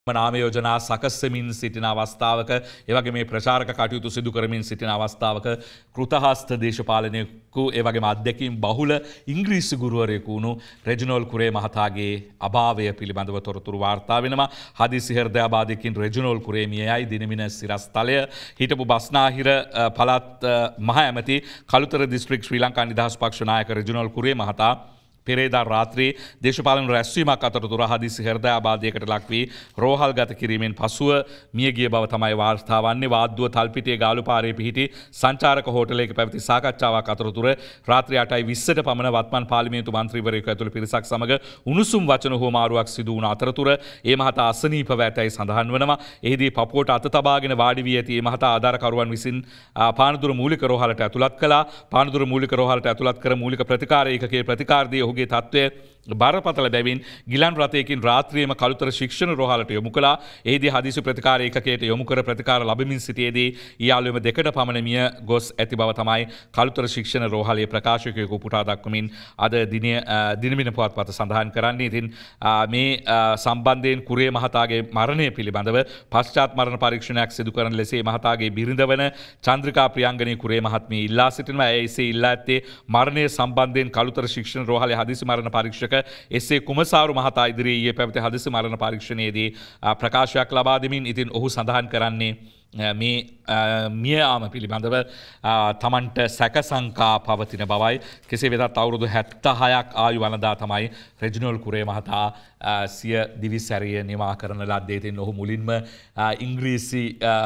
නාම යෝජනා සකස්සමින් සිටින අවස්ථාවක ඒ වගේ මේ ප්‍රචාරක කටයුතු සිදු කරමින් සිටින අවස්ථාවක කෘතහස්ත දේශපාලනයෙකු ඒ වගේම අධ්‍යක්ීම් බහුල ඉංග්‍රීසි ගුරුවරයෙකු වුණු රෙජිනෝල් කුරේ මහතාගේ අභාවය පිළිබඳව තොරතුරු වාර්තා වෙනවා. හදිසි හෘදයාබාධයකින් රෙජිනෝල් කුරේ මියයි දිනමින සිරස්තලය. හිටපු බස්නාහිර පළාත් මහ ඇමති කළුතර දිස්ත්‍රික් ශ්‍රී ලංකා නිදහස් පක්ෂ නායක රෙජිනෝල් කුරේ මහතා පෙරේදා රාත්‍රී දේශපාලන රැස්වීමක් අතරතුර හදිසි හෘදයාබාධයකට ලක් වී රෝහල් ගත කිරීමෙන් පසුව මියගිය බව තමයි වාර්තා වන්නේ. වාද්දුව තල්පිටිය ගාලු පාරේ පිහිටි සංචාරක හෝටලයක පැවති සාකච්ඡාවක් අතරතුර රාත්‍රී 8:20ට පමණ වත්මන් පාර්ලිමේන්තු මන්ත්‍රීවරයෙකු ඇතුළු පිරිසක් සමග උණුසුම් වචන හුවමාරුවක් සිදු වුණ අතරතුර ඒ මහතා අසනීපව ඇතැයි සඳහන් වනවා. එහිදී පපුවට අත තබාගෙන වාඩි වී ඇති ඒ මහතා ආධාරකරුවන් විසින් පානදුර මූලික රෝහලට ඇතුළත් කළා. පානදුර මූලික රෝහලට ඇතුළත් කර මූලික ප්‍රතිකාර ඒකකයේ ප්‍රතිකාරදී ඔහුගේ තත්ත්වය බරපතල බැවින් ගිලන් රථයකින් රාත්‍රියේම කළුතර ශික්ෂණ රෝහලට යොමු කළා. එහිදී හදිසි ප්‍රතිකාර ඒකකයට යොමු කර ප්‍රතිකාර ලැබමින් සිටියේදී ඊයාලුවම දෙකට පමණ මිය ගොස් ඇති බව තමයි කළුතර ශික්ෂණ රෝහලේ ප්‍රකාශකයෙකු පුටා දක්වමින් අද දිනමින පුවත්පත සඳහන් කරන්නේ. ඉතින් මේ සම්බන්ධයෙන් කුරේ මහතාගේ මරණය පිළිබඳව පශ්චාත් මරණ පරීක්ෂණයක් සිදු කරන ලෙස මහතාගේ බිරිඳ වන චන්ද්‍රිකා ප්‍රියංගනී කුරේ මහත්මිය ඉල්ලා සිටිනවා. ඒ එසේ ඉල්ලා ඇත්තේ මරණය සම්බන්ධයෙන් කළුතර ශික්ෂණ රෝහලේ හදිසි මරණ පරීක්ෂක එසේ කුමසාරු මහතා ඉදිරියේ ඊයේ පැවති හදිසි මරණ පරීක්ෂණයේදී ප්‍රකාශයක් ලබා දෙමින් ඉතින් ඔහු සඳහන් කරන්නේ මේ මිය යාම පිළිබඳව තමන්ට සැකසංකා පවතින බවයි. කෙසේ වෙතත් අවුරුදු 76ක් ආයු වළඳා තමයි රෙජිනෝල් කුරේ මහතා සිය දිවිසැරිය නිමා කරන ලද්දේ. ඉතින් ඔහු මුලින්ම ඉංග්‍රීසි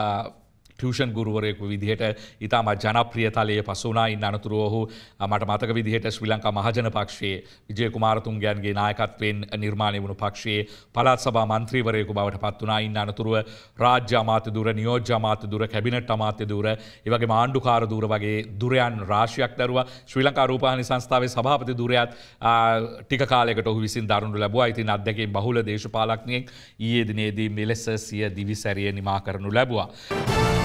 ටියුෂන් ගුරුවරයෙකු විදිහට ඉතාමත් ජනප්‍රිය තලයේ පසු වුණා. ඉන් අනතුරුව ඔහු මට මතක විදිහට ශ්‍රී ලංකා මහජන පක්ෂයේ විජය කුමාරතුංගයන්ගේ නායකත්වයෙන් නිර්මාණය වුණු පක්ෂයේ පළාත් සභා මන්ත්‍රීවරයෙකු බවට පත් වුණා. ඉන් අනතුරුව රාජ්‍ය අමාත්‍ය ධුර, නියෝජ්‍ය අමාත්‍ය ධුර, කැබිනට් අමාත්‍ය ධුර, ඒ වගේම ආණ්ඩුකාර ධුර වගේ ධුරයන් රාශියක් දරුවා. ශ්‍රී ලංකා රූපවාහිනී සංස්ථාවේ සභාපති ධුරයත් ටික කාලයකට ඔහු විසින් දරනු ලැබුවා. ඉතින් අධ්‍යක්ෂ බහුල දේශපාලඥයෙක් ඊයේ දිනේදී මෙලෙස සිය දිවිසැරිය නිමා කරනු ලැබුවා.